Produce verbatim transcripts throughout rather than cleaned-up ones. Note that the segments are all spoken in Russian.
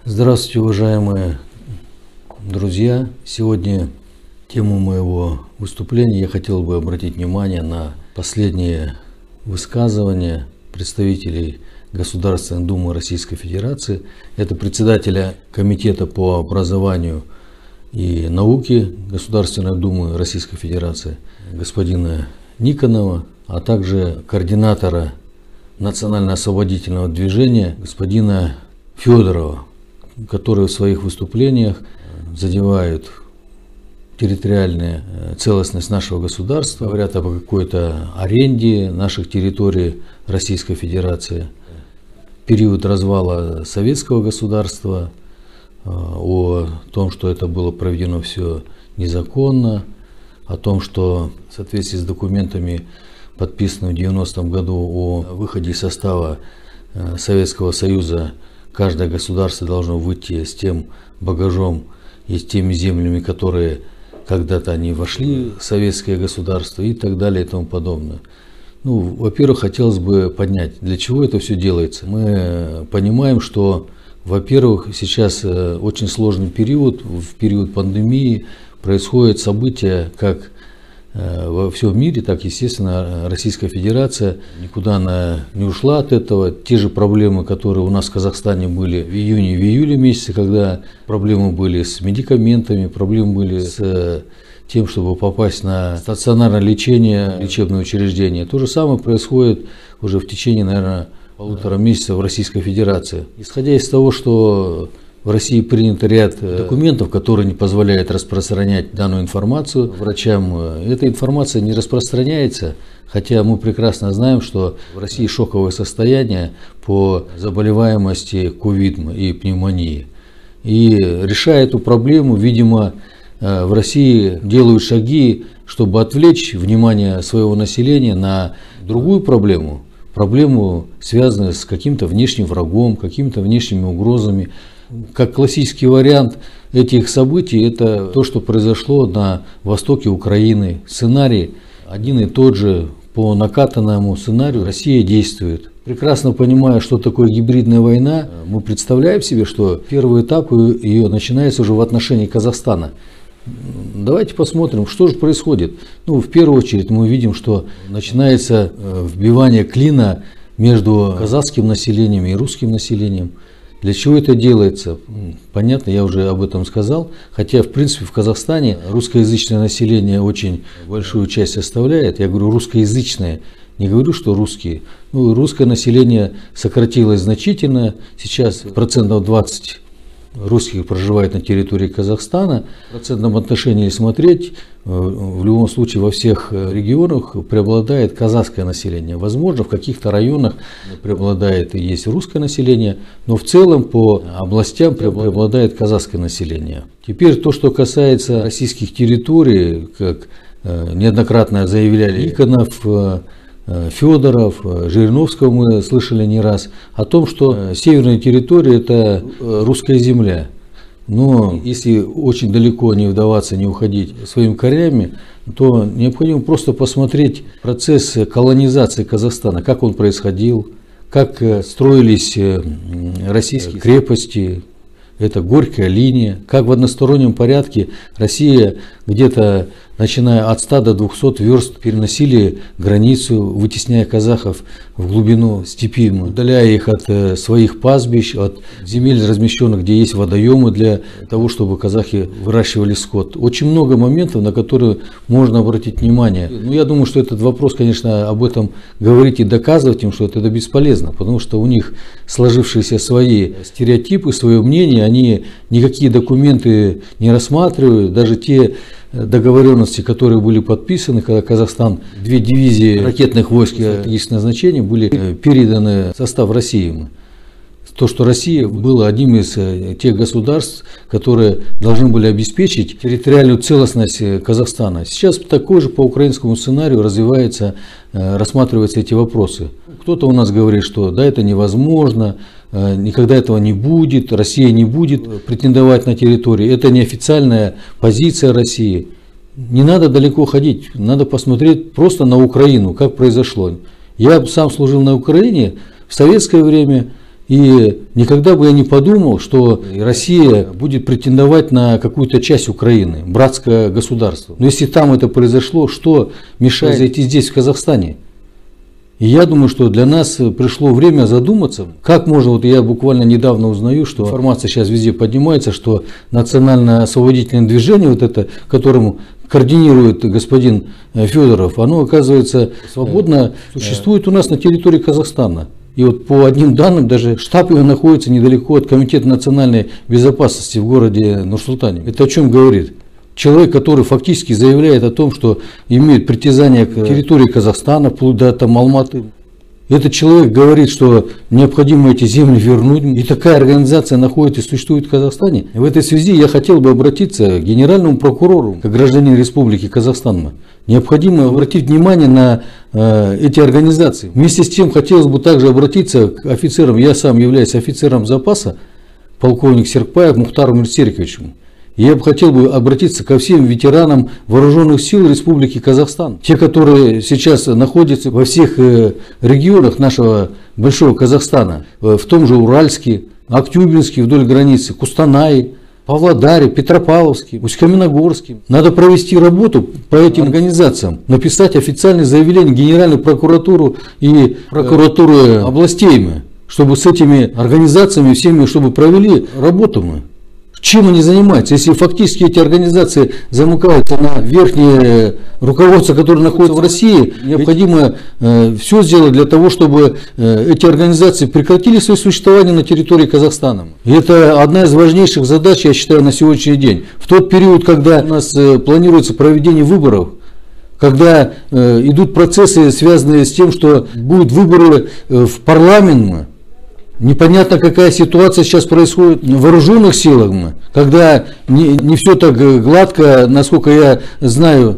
Здравствуйте, уважаемые друзья! Сегодня тему моего выступления я хотел бы обратить внимание на последние высказывания представителей Государственной Думы Российской Федерации. Это председателя Комитета по образованию и науке Государственной Думы Российской Федерации господина Никонова, а также координатора Национально-освободительного движения господина Федорова, которые в своих выступлениях задевают территориальную целостность нашего государства, говорят об какой-то аренде наших территорий Российской Федерации, период развала советского государства, о том, что это было проведено все незаконно, о том, что в соответствии с документами, подписанными в девяностом году о выходе из состава Советского Союза, каждое государство должно выйти с тем багажом и с теми землями, которые когда-то они вошли в советское государство и так далее и тому подобное. Ну, во-первых, хотелось бы поднять, для чего это все делается. Мы понимаем, что, во-первых, сейчас очень сложный период, в период пандемии происходят события, как во всем мире, так, естественно, Российская Федерация никуда она не ушла от этого. Те же проблемы, которые у нас в Казахстане были в июне, в июле месяце, когда проблемы были с медикаментами, проблемы были с тем, чтобы попасть на стационарное лечение, лечебное учреждение. То же самое происходит уже в течение, наверное, полутора месяцев в Российской Федерации. Исходя из того, что в России принят ряд документов, которые не позволяют распространять данную информацию врачам. Эта информация не распространяется, хотя мы прекрасно знаем, что в России шоковое состояние по заболеваемости ковид и пневмонии. И решая эту проблему, видимо, в России делают шаги, чтобы отвлечь внимание своего населения на другую проблему, проблему, связанную с каким-то внешним врагом, какими-то внешними угрозами. Как классический вариант этих событий, это то, что произошло на востоке Украины. Сценарий один и тот же, по накатанному сценарию Россия действует. Прекрасно понимая, что такое гибридная война, мы представляем себе, что первый этап ее начинается уже в отношении Казахстана. Давайте посмотрим, что же происходит. Ну, в первую очередь мы видим, что начинается вбивание клина между казахским населением и русским населением. Для чего это делается? Понятно, я уже об этом сказал. Хотя, в принципе, в Казахстане русскоязычное население очень большую часть составляет. Я говорю русскоязычное, не говорю, что русские. Ну, русское население сократилось значительно. Сейчас процентов двадцать русских проживает на территории Казахстана. В процентном отношении смотреть, в любом случае во всех регионах преобладает казахское население. Возможно, в каких-то районах преобладает и есть русское население, но в целом по областям преобладает казахское население. Теперь то, что касается российских территорий, как неоднократно заявляли Никонов, Федоров, Жириновского мы слышали не раз, о том, что северная территория – это русская земля. Но если очень далеко не вдаваться, не уходить своими корнями, то необходимо просто посмотреть процесс колонизации Казахстана, как он происходил, как строились российские крепости. Это Горькая линия, как в одностороннем порядке Россия где-то, начиная от ста до двухсот верст, переносили границу, вытесняя казахов в глубину степи, удаляя их от своих пастбищ, от земель размещенных, где есть водоемы для того, чтобы казахи выращивали скот. Очень много моментов, на которые можно обратить внимание. Но я думаю, что этот вопрос, конечно, об этом говорить и доказывать им, что это, это бесполезно, потому что у них сложившиеся свои стереотипы, свое мнение, они никакие документы не рассматривают, даже те договоренности, которые были подписаны, когда Казахстан, две дивизии ракетных войск стратегического назначения были переданы в состав России. То, что Россия была одним из тех государств, которые должны были обеспечить территориальную целостность Казахстана. Сейчас такой же по украинскому сценарию развивается, рассматриваются эти вопросы. Кто-то у нас говорит, что да, это невозможно, никогда этого не будет, Россия не будет претендовать на территории. Это неофициальная позиция России. Не надо далеко ходить, надо посмотреть просто на Украину, как произошло. Я сам служил на Украине в советское время. И никогда бы я не подумал, что Россия будет претендовать на какую-то часть Украины, братское государство. Но если там это произошло, что мешает зайти здесь, в Казахстане? И я думаю, что для нас пришло время задуматься, как можно, вот я буквально недавно узнаю, что информация сейчас везде поднимается, что национально-освободительное движение, вот это, которому координирует господин Федоров, оно, оказывается, свободно существует у нас на территории Казахстана. И вот по одним данным, даже штаб его находится недалеко от Комитета национальной безопасности в городе Нур-Султане. Это о чем говорит? Человек, который фактически заявляет о том, что имеет притязание к территории Казахстана, вплоть до там, Алматы. Этот человек говорит, что необходимо эти земли вернуть. И такая организация находится и существует в Казахстане. В этой связи я хотел бы обратиться к генеральному прокурору, как гражданин Республики Казахстан. Необходимо обратить внимание на э, эти организации. Вместе с тем хотелось бы также обратиться к офицерам. Я сам являюсь офицером запаса, полковник Серкпаев Мухтар Мирсериковичем. Я бы хотел бы обратиться ко всем ветеранам вооруженных сил Республики Казахстан. Те, которые сейчас находятся во всех регионах нашего большого Казахстана, в том же Уральске, Актюбинске, вдоль границы, Кустанае, Павлодаре, Петропавловске, Усть-Каменогорске. Надо провести работу по этим организациям, написать официальное заявление в Генеральную прокуратуру и прокуратуру областей, чтобы с этими организациями всеми, чтобы провели работу мы. Чем они занимаются? Если фактически эти организации замыкаются на верхнее руководство, которое находится в России, необходимо э, все сделать для того, чтобы э, эти организации прекратили свое существование на территории Казахстана. И это одна из важнейших задач, я считаю, на сегодняшний день. В тот период, когда у нас э, планируется проведение выборов, когда э, идут процессы, связанные с тем, что будут выборы э, в парламент, непонятно, какая ситуация сейчас происходит в вооруженных силах, когда не, не все так гладко, насколько я знаю,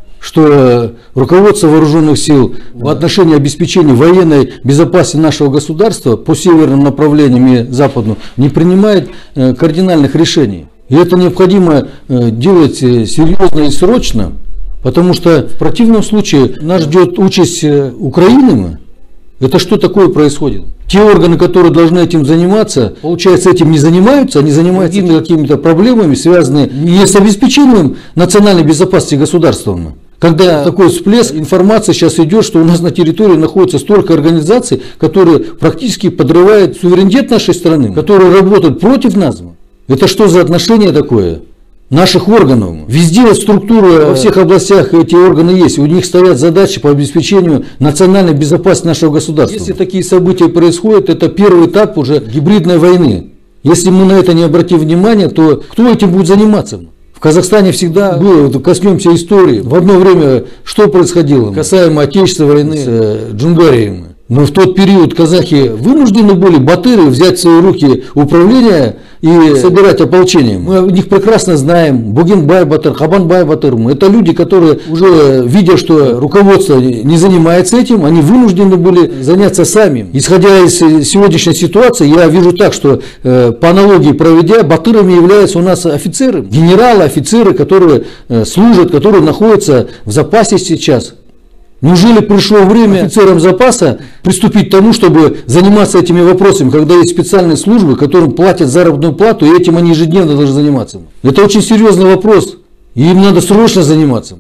что руководство вооруженных сил в отношении обеспечения военной безопасности нашего государства по северным направлениям и западным не принимает кардинальных решений. И это необходимо делать серьезно и срочно, потому что в противном случае нас ждет участь Украины. Это что такое происходит? Те органы, которые должны этим заниматься, получается, этим не занимаются, они занимаются какими-то проблемами, связанными не с обеспечением национальной безопасности государства. Когда такой всплеск информации сейчас идет, что у нас на территории находится столько организаций, которые практически подрывают суверенитет нашей страны, которые работают против нас. Это что за отношение такое? Наших органов. Везде структура, во всех областях эти органы есть. У них стоят задачи по обеспечению национальной безопасности нашего государства. Если такие события происходят, это первый этап уже гибридной войны. Если мы на это не обратим внимания, то кто этим будет заниматься? В Казахстане всегда было, вот коснемся истории. В одно время что происходило касаемо Отечественной войны с Джунгарием? Но в тот период казахи вынуждены были, батыры, взять в свои руки управление и собирать ополчение. Мы о них прекрасно знаем. Бугенбай Батыр, Хабанбай Батыр. Это люди, которые уже, видя, что руководство не занимается этим, они вынуждены были заняться сами. Исходя из сегодняшней ситуации, я вижу так, что э, по аналогии проведя, батырами являются у нас офицеры, генералы, офицеры, которые э, служат, которые находятся в запасе сейчас. Неужели пришло время офицерам запаса приступить к тому, чтобы заниматься этими вопросами, когда есть специальные службы, которым платят заработную плату, и этим они ежедневно должны заниматься? Это очень серьезный вопрос, и им надо срочно заниматься.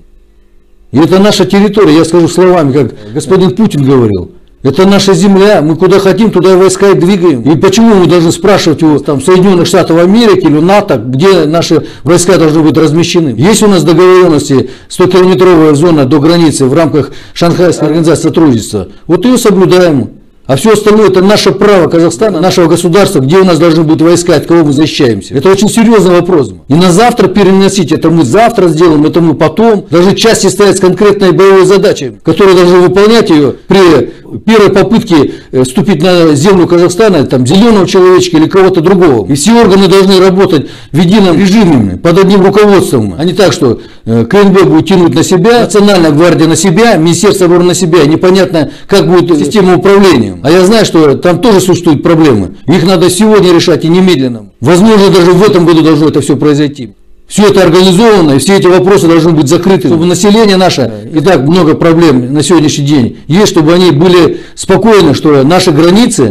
И это наша территория, я скажу словами, как господин Путин говорил. Это наша земля, мы куда хотим, туда войска и двигаем. И почему мы должны спрашивать у там, Соединенных Штатов Америки или НАТО, где наши войска должны быть размещены? Есть у нас договоренности стокилометровая зона до границы в рамках Шанхайской организации сотрудничества. Вот ее соблюдаем. А все остальное это наше право Казахстана, нашего государства, где у нас должны быть войска, от кого мы защищаемся. Это очень серьезный вопрос. И на завтра переносить, это мы завтра сделаем, это мы потом. Должны части стоять с конкретной боевой задачей, которые должны выполнять ее при первой попытке вступить на землю Казахстана, там зеленого человечка или кого-то другого. И все органы должны работать в едином режиме, под одним руководством. А не так, что КНБ будет тянуть на себя, Национальная гвардия на себя, Министерство обороны на себя. Непонятно, как будет система управления. А я знаю, что там тоже существуют проблемы. Их надо сегодня решать и немедленно. Возможно, даже в этом году должно это все произойти. Все это организовано, и все эти вопросы должны быть закрыты, чтобы население наше, и так много проблем на сегодняшний день есть, чтобы они были спокойны, что наши границы,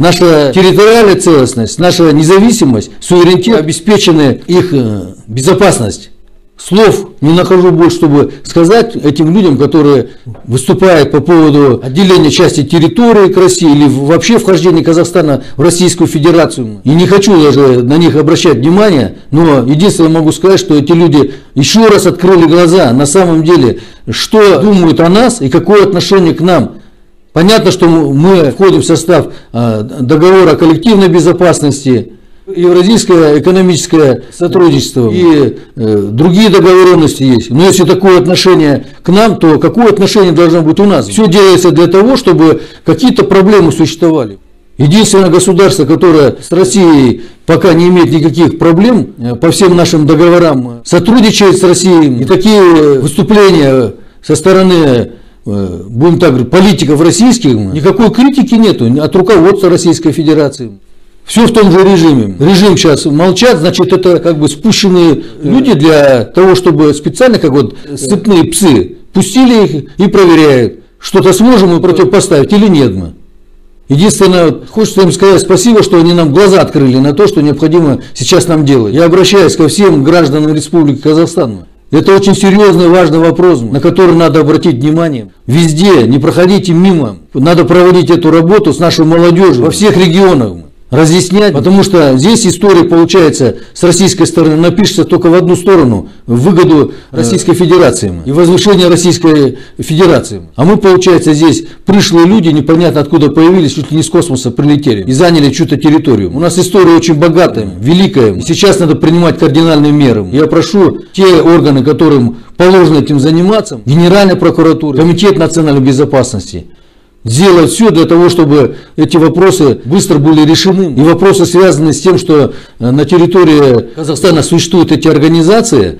Наша территориальная целостность, наша независимость, суверенитет обеспечены, их безопасность. Слов не нахожу больше, чтобы сказать этим людям, которые выступают по поводу отделения части территории к России или вообще вхождения Казахстана в Российскую Федерацию. И не хочу даже на них обращать внимание, но единственное могу сказать, что эти люди еще раз открыли глаза на самом деле, что думают о нас и какое отношение к нам. Понятно, что мы входим в состав договора о коллективной безопасности, Евразийское экономическое сотрудничество и э, другие договоренности есть. Но если такое отношение к нам, то какое отношение должно быть у нас? Все делается для того, чтобы какие-то проблемы существовали. Единственное государство, которое с Россией пока не имеет никаких проблем, по всем нашим договорам сотрудничает с Россией. И такие выступления со стороны, будем так говорить, политиков российских, никакой критики нету от руководства Российской Федерации. Все в том же режиме. Режим сейчас молчат, значит, это как бы спущенные люди для того, чтобы специально, как вот цепные псы, пустили их и проверяют, что-то сможем мы противопоставить или нет мы. Единственное, хочется им сказать спасибо, что они нам глаза открыли на то, что необходимо сейчас нам делать. Я обращаюсь ко всем гражданам Республики Казахстан. Это очень серьезный, важный вопрос, на который надо обратить внимание. Везде, не проходите мимо. Надо проводить эту работу с нашей молодежью во всех регионах. Разъяснять, потому что здесь история, получается, с российской стороны напишется только в одну сторону, в выгоду Российской Федерации и возвышение Российской Федерации. А мы, получается, здесь пришлые люди, непонятно откуда появились, чуть ли не с космоса прилетели и заняли чью-то территорию. У нас история очень богатая, великая, и сейчас надо принимать кардинальные меры. Я прошу те органы, которым положено этим заниматься, Генеральная прокуратура, Комитет национальной безопасности, сделать все для того, чтобы эти вопросы быстро были решены. И вопросы, связанные с тем, что на территории Казахстана существуют эти организации,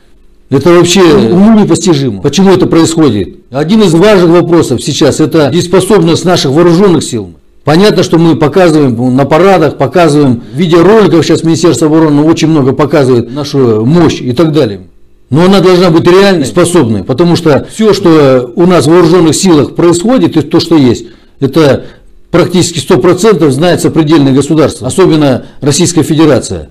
это вообще уму непостижимо. Почему это происходит? Один из важных вопросов сейчас – это дееспособность наших вооруженных сил. Понятно, что мы показываем на парадах, показываем видеороликов, сейчас Министерство обороны очень много показывает нашу мощь и так далее. Но она должна быть реальной, способной, потому что все, что у нас в вооруженных силах происходит, и то, что есть, это практически сто процентов знает сопредельные государства, особенно Российская Федерация.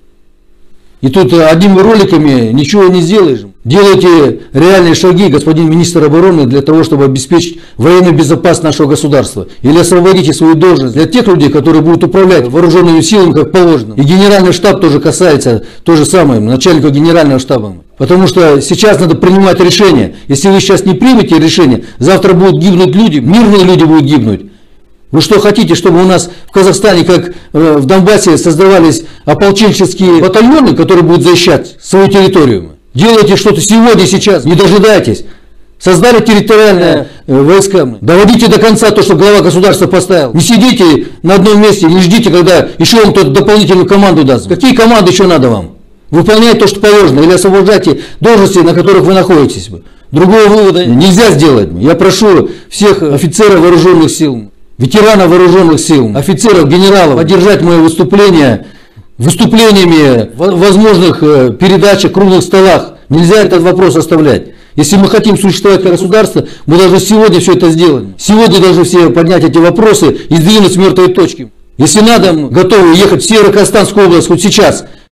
И тут одними роликами ничего не сделаешь. Делайте реальные шаги, господин министр обороны, для того, чтобы обеспечить военную безопасность нашего государства. Или освободите свою должность для тех людей, которые будут управлять вооруженными силами, как положено. И генеральный штаб тоже касается, то же самое, начальника генерального штаба. Потому что сейчас надо принимать решения. Если вы сейчас не примете решение, завтра будут гибнуть люди, мирные люди будут гибнуть. Вы что хотите, чтобы у нас в Казахстане, как в Донбассе, создавались ополченческие батальоны, которые будут защищать свою территорию? Делайте что-то сегодня, сейчас, не дожидайтесь. Создали территориальные войска. Доводите до конца то, что глава государства поставил. Не сидите на одном месте, не ждите, когда еще вам кто-то дополнительную команду даст. Какие команды еще надо вам? Выполняйте то, что положено, или освобождайте должности, на которых вы находитесь. Другого вывода нельзя сделать. Я прошу всех офицеров вооруженных сил, ветеранов вооруженных сил, офицеров, генералов поддержать мое выступление выступлениями в возможных передачах, круглых столах. Нельзя этот вопрос оставлять. Если мы хотим существовать как государство, мы должны сегодня все это сделать. Сегодня должны все поднять эти вопросы и сдвинуть с мертвой точки. Если надо, готовы ехать в Северо-Казахстанскую область хоть сейчас,